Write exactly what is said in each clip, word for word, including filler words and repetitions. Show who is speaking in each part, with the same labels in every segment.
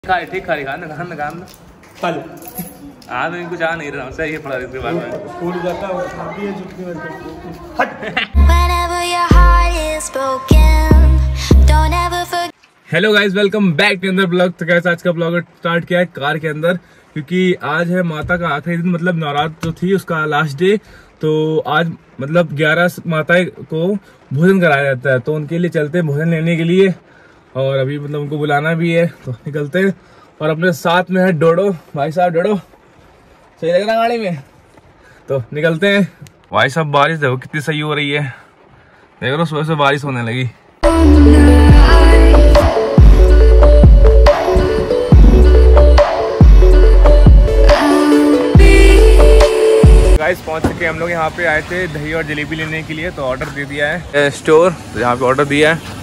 Speaker 1: खा ठीक खा खाना खाना खाना खा लो। हाँ तो इनको जा नहीं रहा सही है पड़ा इसके बाद में फूल जाता है खाती है चुटकी मार के। Hello guys, welcome back to अंदर ब्लॉग। तो गाइस आज का ब्लॉग स्टार्ट किया है कार के अंदर, क्योंकि आज है माता का आखिरी दिन, मतलब नवरात्र जो थी उसका लास्ट डे। तो आज मतलब ग्यारह माता को भोजन कराया जाता है, तो उनके लिए चलते हैं भोजन लेने के लिए। और अभी मतलब उनको बुलाना भी है तो निकलते हैं। और अपने साथ में है डोडो भाई साहब। डोडो सही लग रहा गाड़ी में, तो निकलते हैं। भाई साहब बारिश देखो कितनी सही हो रही है, देख लो सुबह से बारिश होने लगी। गाइस पहुंच चुके हम लोग, यहाँ पे आए थे दही और जलेबी लेने के लिए, तो ऑर्डर दे दिया है स्टोर, तो यहाँ पे ऑर्डर दिया है।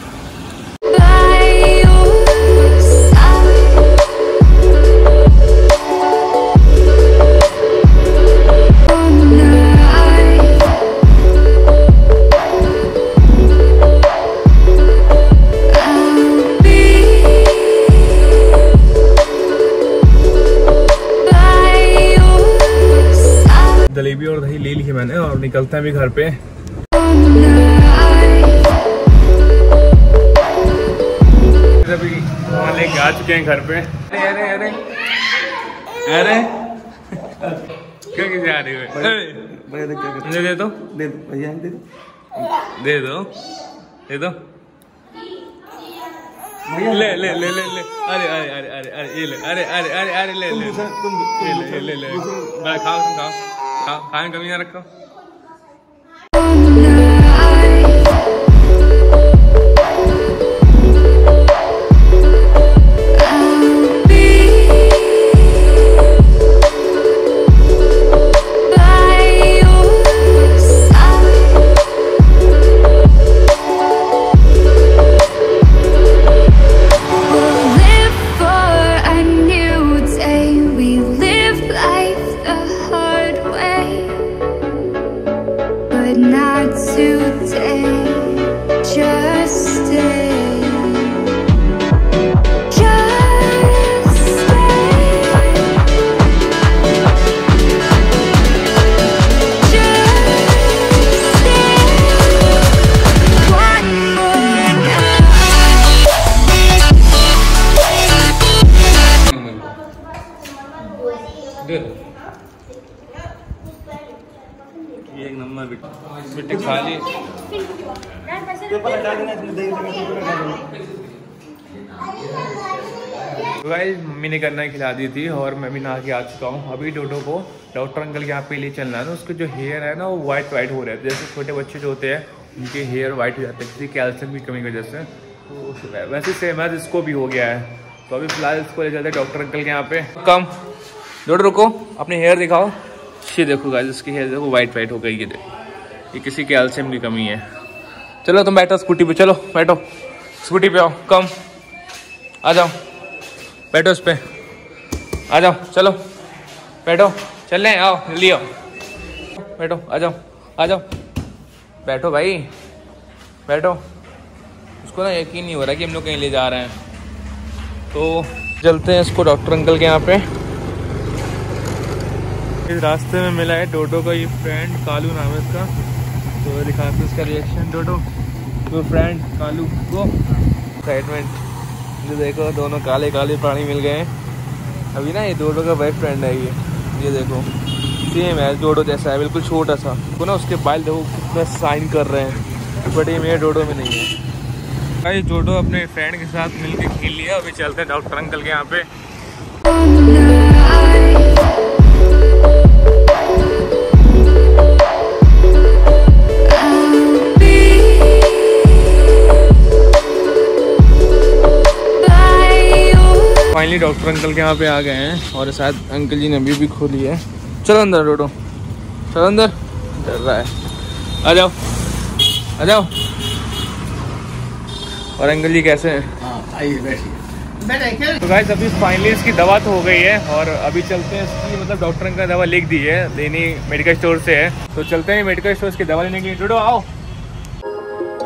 Speaker 1: जलेबी और दही ले ली है मैंने, और निकलते हैं अभी घर पे। अभी वहाँ लेके आ चुके हैं घर पे। अरे अरे अरे अरे क्या किसी आ रही है? मुझे दे दो दे दो भैया, दे दो दे दो दे दो ले ले ले ले ले अरे अरे अरे अरे अरे ये ले अरे अरे अरे अरे ले ले तुम ले ले ले खाओ तुम खाओ खाओ, खाने कमी ना रखो। एक नंबर बेटे खा ली। गाइस मम्मी ने करना खिला दी थी और मैं भी नहा के आ चुका हूँ। अभी डोडो को डॉक्टर अंकल के यहाँ पे ले चलना है ना, उसके जो हेयर है ना वो वाइट वाइट हो रहे हैं। जैसे छोटे बच्चे जो होते हैं उनके हेयर वाइट हो जाते हैं किसी कैल्शियम की कमी की वजह से, तो वैसे सेम है इसको भी हो गया है। तो अभी फिलहाल इसको ले जाते हैं डॉक्टर अंकल के यहाँ पे। कम डोडो रुको, अपने हेयर दिखाओ। ये देखो गाइस इसकी हेयर देखो वाइट वाइट हो गई है, ये किसी कैल्शियम की कमी है। चलो तुम बैठो स्कूटी पे, चलो बैठो स्कूटी पे, आओ कम आ जाओ, बैठो उस पे आ जाओ, चलो बैठो चल रहे आओ जल्दी आओ, बैठो आ जाओ आ जाओ बैठो भाई बैठो। उसको ना यकीन नहीं हो रहा कि हम लोग कहीं ले जा रहे हैं, तो चलते हैं इसको डॉक्टर अंकल के यहाँ पे। इस रास्ते में मिला है डोडो का ये फ्रेंड कालू नाम है इसका, तो दिखाते हैं इसका रिएक्शन। डोडो तो फ्रेंड कालू को एक्साइटमेंट, जो देखो दोनों काले काले प्राणी मिल गए हैं। अभी ना ये डोडो का बेस्ट फ्रेंड है ये ये देखो सेम है डोडो जैसा है, बिल्कुल छोटा सा। तो ना उसके बाल देखो कितना साइन कर रहे हैं, बट ये मेरे डोडो में नहीं है। भाई डोडो अपने फ्रेंड के साथ मिलकर खेल लिया। अभी चलते हैं डॉक्टर अंकल के यहाँ पे। फाइनली डॉक्टर अंकल के यहाँ पे आ गए हैं, और शायद अंकल जी ने अभी भी खोली है। चलो अंदर डोडो, चलो अंदर, डर रहा है। आ जाओ आ जाओ। और अंकल जी कैसे हैं? आइए बैठिए। तो गाइस अभी फाइनली इसकी दवा तो हो गई है, और अभी चलते हैं इसकी, मतलब डॉक्टर अंकल दवा लिख दी है, लेनी मेडिकल स्टोर से है, तो चलते हैं मेडिकल स्टोर की दवा लेने के लिए। डोडो आओ।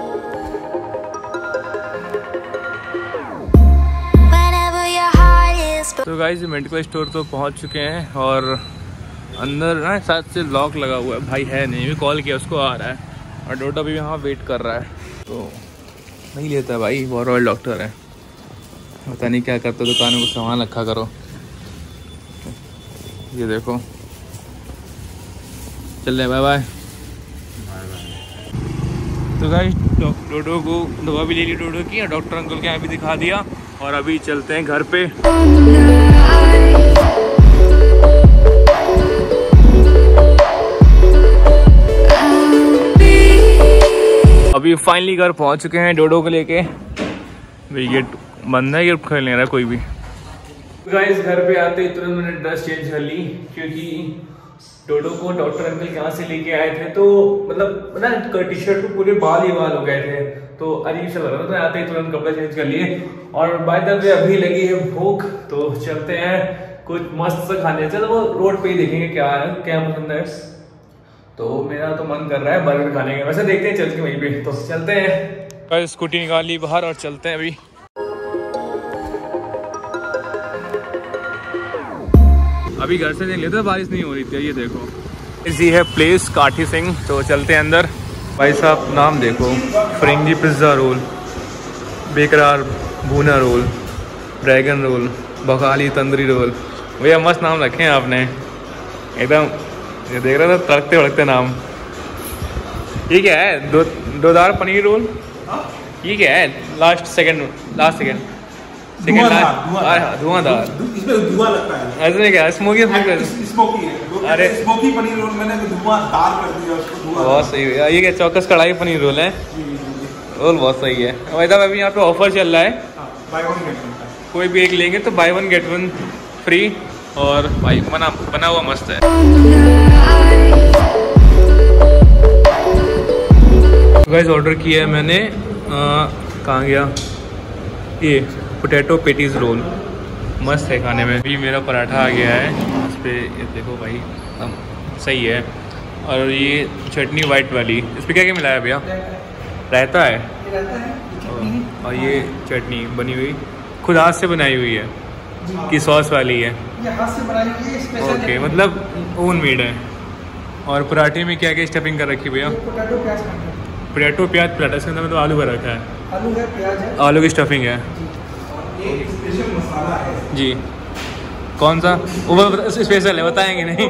Speaker 2: Whenever your heart is
Speaker 1: तो गाइस मेडिकल स्टोर तो पहुंच चुके हैं और अंदर ना साथ से लॉक लगा हुआ है, भाई है नहीं, भी कॉल किया उसको आ रहा है और डोडा भी यहाँ वेट कर रहा है तो नहीं लेता भाई, बहुत रॉयल डॉक्टर है, पता नहीं क्या करते, दुकान में सामान रखा करो। ये देखो, चल रहे, बाय बाय। तो गाइस डोडो को दवा भी ले ली डोडो की और डॉक्टर अंकल के यहाँ भी दिखा दिया और अभी चलते हैं घर पे। अभी फाइनली घर पहुंच चुके हैं डोडो को लेके। भाई गेट बंद है, गेट खोल नहीं रहा कोई भी। गाइस घर पे आते ही तुरंत मैंने ड्रेस चेंज कर ली क्योंकि डोडो को डॉक्टर अंकल के यहाँ से लेके आए थे तो मतलब ना टी शर्ट पे पूरे बाल ही बाल हो गए थे तो अजीब सा लग रहा था, तो आते ही तुरंत कपड़े चेंज कर लिए। और बाय द वे अभी लगी है भूख तो चलते हैं कुछ मस्त सा खाने। चलो वो रोड पे ही देखेंगे क्या है, क्या पसंद है। तो मेरा तो मन कर रहा है बर्गर खाने का, वैसे देखते हैं चल के वहीं पे, तो चलते हैं। स्कूटी निकाल ली बाहर और चलते हैं अभी। अभी घर से निकले तो बारिश नहीं हो रही थी, ये देखो। इसी है प्लेस काठी सिंह, तो चलते हैं अंदर। भाई साहब नाम देखो, फ्रेंगी पिज्ज़ा रोल, बेकरार भूना रोल, ड्रैगन रोल, बकाली तंदूरी रोल। भैया मस्त नाम रखे हैं आपने एकदम, ये देख रहा था तड़कते भड़कते नाम। ये क्या है, दो दोदार पनीर रोल, ये क्या है, last second last second second last धुआंधार,
Speaker 2: इसमें धुआं लगता है,
Speaker 1: ऐसे क्या स्मोकी
Speaker 2: स्मोकी है। अरे स्मोकी पनीर रोल मैंने धुआंधार कर दिया उसको, धुआं।
Speaker 1: बहुत सही है। ये क्या चौकस कढ़ाई पनीर रोल है, रोल बहुत सही है। भाई साहब अभी यहाँ पे ऑफर चल रहा है,
Speaker 2: बाय वन गेट वन,
Speaker 1: कोई भी एक लेंगे तो buy one get one free और भाई बना बना हुआ मस्त है। गाइस ऑर्डर किया है मैंने, कहाँ गया ये पोटैटो पेटीज रोल, मस्त है खाने में। अभी मेरा पराठा आ गया है, इस पर ये देखो भाई सही है। और ये चटनी वाइट वाली, इस पर क्या क्या मिलाया भैया, रायता है और ये चटनी बनी हुई खुद हाथ से बनाई हुई है कि सॉस वाली है,
Speaker 2: ये हाथ से बनाई हुई है स्पेशल,
Speaker 1: ओके मतलब ओन मेड है। और पराठे में क्या क्या स्टफिंग कर रखी है भैया,
Speaker 2: पोटैटो प्याज,
Speaker 1: पोटैटो प्याज पराठा, इसके अंदर में तो आलू भर रखा है,
Speaker 2: आलू है प्याज है,
Speaker 1: आलू की स्टफिंग है
Speaker 2: ये स्पेशल मसाला है
Speaker 1: जी। कौन सा वो स्पेशल है बताएंगे नहीं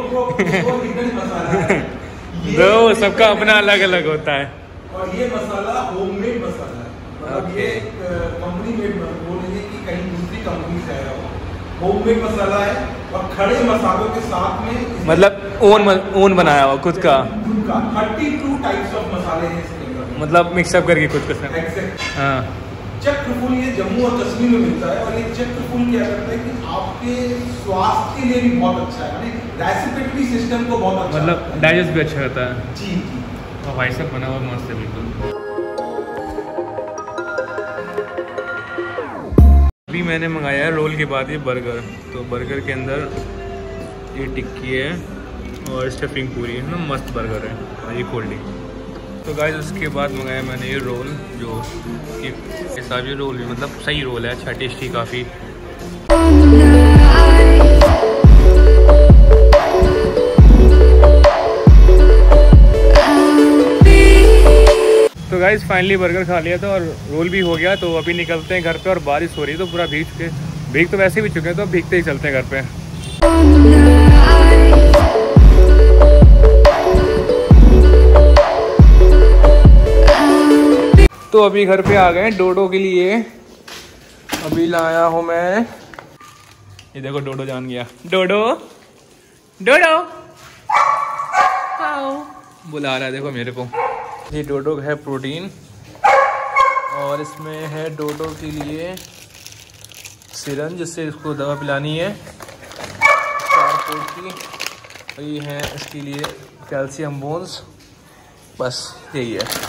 Speaker 1: दो सबका अपना अलग अलग होता है।
Speaker 2: और ये मसाला होममेड मसाला है, मतलब ये कंपनी मेड बोलेंगे कि कहीं दूसरी कंपनी से आया हो, होममेड मसाला है। और खड़े मसालों के साथ में
Speaker 1: मतलब ओन ओन बनाया हुआ खुद का,
Speaker 2: खुद का बत्तीस टाइप्स ऑफ मसाले हैं इसके अंदर,
Speaker 1: मतलब मिक्सअप करके खुद का।
Speaker 2: एग्जैक्ट।
Speaker 1: हाँ
Speaker 2: चक्र फूल ये जम्मू और कश्मीर में मिलता है और ये चक्र फूल क्या करता है कि आपके स्वास्थ्य के लिए भी बहुत अच्छा है, रेस्पिरेटरी सिस्टम को बहुत अच्छा,
Speaker 1: मतलब डाइजेस्ट भी अच्छा रहता है
Speaker 2: जी जी।
Speaker 1: और भाई साहब बना हुआ मस्त है बिल्कुल। अभी मैंने मंगाया है रोल के बाद ये बर्गर, तो बर्गर के अंदर ये टिक्की है और स्टफिंग पूरी है ना, मस्त बर्गर है और ये कोल्ड ड्रिंक। तो गाइस उसके बाद मंगाया मैंने ये रोल, जो कि हिसाब ये रोल भी मतलब सही रोल है, अच्छा टेस्टी काफ़ी। तो गाइस फाइनली बर्गर खा लिया था और रोल भी हो गया, तो अभी निकलते हैं घर पे। और बारिश हो रही है तो पूरा भीग के भीग तो वैसे भी चुके हैं, तो अब भीगते ही चलते हैं घर पे। तो अभी घर पे आ गए डोडो के लिए, अभी लाया हूँ मैं, ये देखो डोडो जान गया, डोडो डोडो आओ बुला रहा है देखो मेरे को। ये डोडो है प्रोटीन और इसमें है डोडो के लिए सिरंज, जिससे इसको दवा पिलानी है चार पोर्ट की। ये है इसके लिए कैल्शियम बोन्स, बस यही है।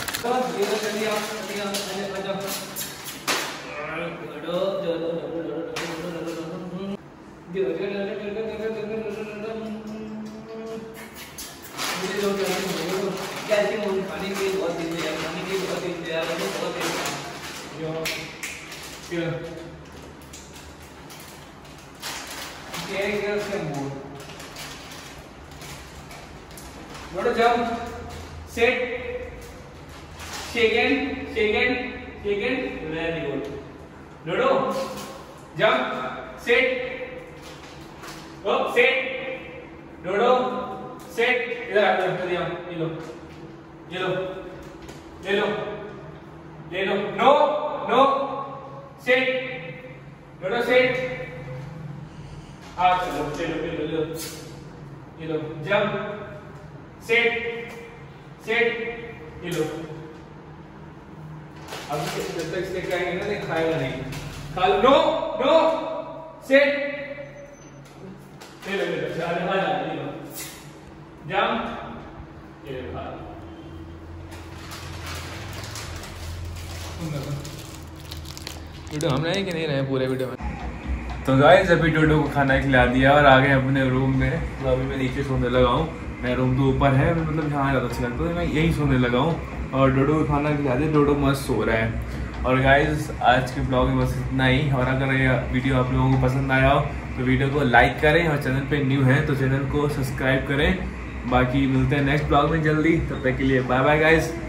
Speaker 1: Dodo jump, set, second, second, second, very good. Dodo jump, set, up, set, Dodo set, इधर आ जाओ, दिया, ये लो, ये लो, ले लो, ले लो, no, no, set, Dodo set, आ चलो, चलो, ले लो, ये लो, जंप, सेट, सेट, ये लो। अब जब तक इसके खाएंगे ना नहीं खाएगा नहीं, खा लो, नो, नो, सेट, ले लो, ले लो, जा जा जा, ये लो, जंप, ये लो, खा लो। वीडियो हम रहे कि नहीं रहे पूरे वीडियो में। तो गाइस अभी डोडो को खाना खिला दिया और आ गए अपने रूम में। तो अभी मैं नीचे सोने लगा हूँ, मेरा रूम तो ऊपर है, मतलब यहाँ ज़्यादा अच्छा लगता है, मैं यहीं सोने लगा हूँ और डोडो को खाना खिला दिया। डोडो मस्त सो रहा है। और गाइस आज के ब्लॉग में बस इतना ही। और अगर ये वीडियो आप लोगों को पसंद आया हो तो वीडियो को लाइक करें और चैनल पे न्यू है तो चैनल को सब्सक्राइब करें। बाकी मिलते हैं नेक्स्ट ब्लॉग में जल्दी, तब तक के लिए बाय बाय गाइस।